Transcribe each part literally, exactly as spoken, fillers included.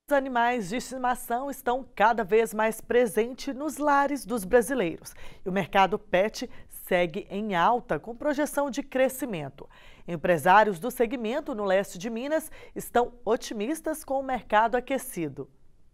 Os animais de estimação estão cada vez mais presentes nos lares dos brasileiros. E o mercado pet segue em alta, com projeção de crescimento. Empresários do segmento no leste de Minas estão otimistas com o mercado aquecido.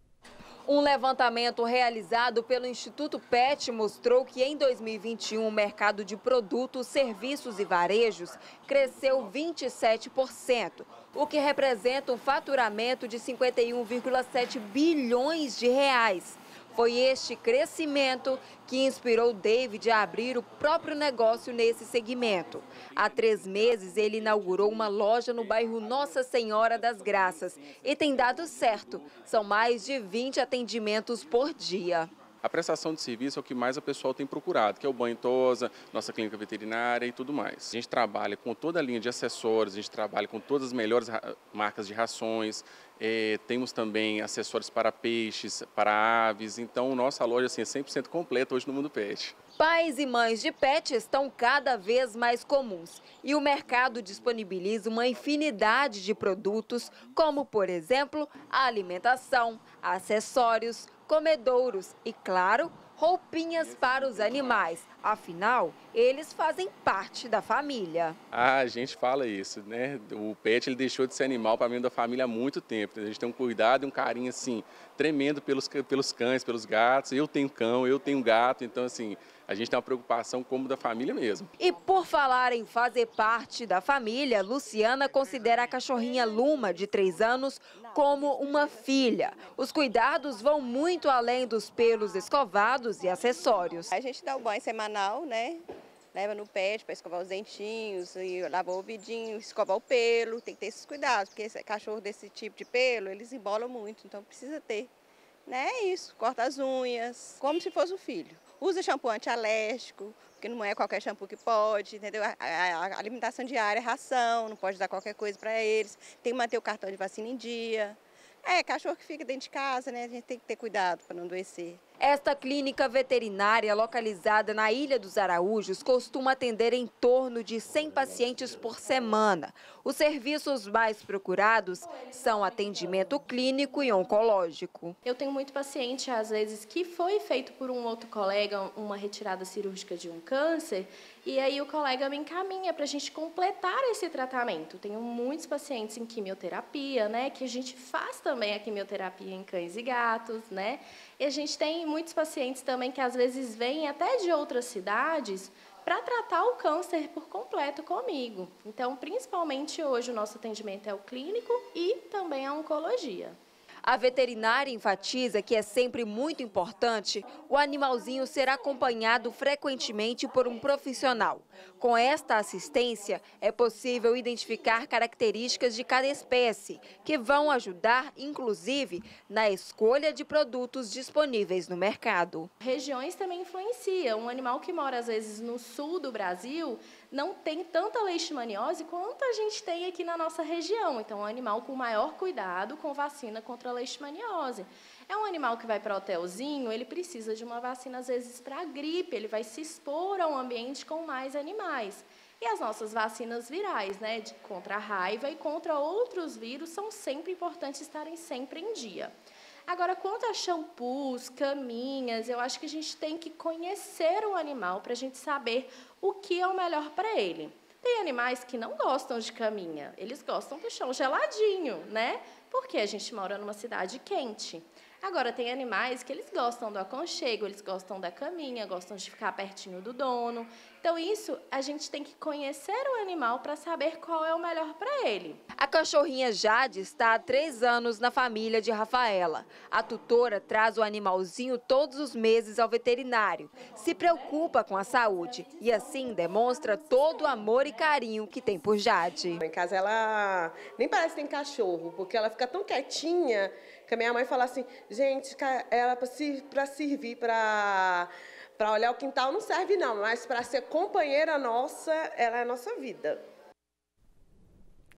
Um levantamento realizado pelo Instituto Pet mostrou que em dois mil e vinte e um o mercado de produtos, serviços e varejos cresceu vinte e sete por cento, o que representa um faturamento de cinquenta e um vírgula sete bilhões de reais. Foi este crescimento que inspirou David a abrir o próprio negócio nesse segmento. Há três meses, ele inaugurou uma loja no bairro Nossa Senhora das Graças e tem dado certo. São mais de vinte atendimentos por dia. A prestação de serviço é o que mais o pessoal tem procurado, que é o banho tosa, nossa clínica veterinária e tudo mais. A gente trabalha com toda a linha de acessórios, a gente trabalha com todas as melhores marcas de rações, é, temos também acessórios para peixes, para aves, então nossa loja assim, é cem por cento completa hoje no mundo pet. Pais e mães de pet estão cada vez mais comuns e o mercado disponibiliza uma infinidade de produtos, como, por exemplo, a alimentação, acessórios, comedouros e, claro, roupinhas para os animais. Afinal, eles fazem parte da família. Ah, a gente fala isso, né? O pet ele deixou de ser animal para mim da família há muito tempo. A gente tem um cuidado e um carinho assim tremendo pelos, pelos cães, pelos gatos. Eu tenho cão, eu tenho gato, então assim, a gente tem uma preocupação como da família mesmo. E por falar em fazer parte da família, Luciana considera a cachorrinha Luma, de três anos, como uma filha. Os cuidados vão muito além dos pelos escovados e acessórios. A gente dá o banho semanal, né? Leva no pet para escovar os dentinhos, e lavar o ouvidinho, escovar o pelo. Tem que ter esses cuidados, porque esse cachorro desse tipo de pelo, eles embolam muito, então precisa ter. Né? É isso, corta as unhas, como se fosse um filho. Usa shampoo antialérgico, porque não é qualquer shampoo que pode, entendeu? A, a, a alimentação diária é ração, não pode dar qualquer coisa para eles. Tem que manter o cartão de vacina em dia. É, cachorro que fica dentro de casa, né? A gente tem que ter cuidado para não adoecer. Esta clínica veterinária, localizada na Ilha dos Araújos, costuma atender em torno de cem pacientes por semana. Os serviços mais procurados são atendimento clínico e oncológico. Eu tenho muito paciente, às vezes, que foi feito por um outro colega uma retirada cirúrgica de um câncer, e aí o colega me encaminha para a gente completar esse tratamento. Tenho muitos pacientes em quimioterapia, né, que a gente faz também a quimioterapia em cães e gatos, né? E a gente tem muitos pacientes também que às vezes vêm até de outras cidades para tratar o câncer por completo comigo. Então, principalmente hoje o nosso atendimento é o clínico e também a oncologia. A veterinária enfatiza que é sempre muito importante o animalzinho ser acompanhado frequentemente por um profissional. Com esta assistência, é possível identificar características de cada espécie, que vão ajudar, inclusive, na escolha de produtos disponíveis no mercado. Regiões também influenciam. Um animal que mora, às vezes, no sul do Brasil não tem tanta leishmaniose quanto a gente tem aqui na nossa região. Então, é um animal com maior cuidado com vacina contra a leishmaniose. É um animal que vai para hotelzinho, ele precisa de uma vacina, às vezes, para gripe, ele vai se expor a um ambiente com mais animais. E as nossas vacinas virais, né, de, contra a raiva e contra outros vírus, são sempre importantes estarem sempre em dia. Agora, quanto a shampoos, caminhas, eu acho que a gente tem que conhecer o animal para a gente saber o que é o melhor para ele. Tem animais que não gostam de caminha, eles gostam do chão geladinho, né? Porque a gente mora numa cidade quente. Agora, tem animais que eles gostam do aconchego, eles gostam da caminha, gostam de ficar pertinho do dono. Então, isso, a gente tem que conhecer o animal para saber qual é o melhor para ele. A cachorrinha Jade está há três anos na família de Rafaela. A tutora traz o animalzinho todos os meses ao veterinário. Se preocupa com a saúde e, assim, demonstra todo o amor e carinho que tem por Jade. Em casa, ela nem parece que tem cachorro, porque ela fica tão quietinha que a minha mãe fala assim, gente, ela para servir, para para olhar o quintal não serve não, mas para ser companheira nossa, ela é a nossa vida.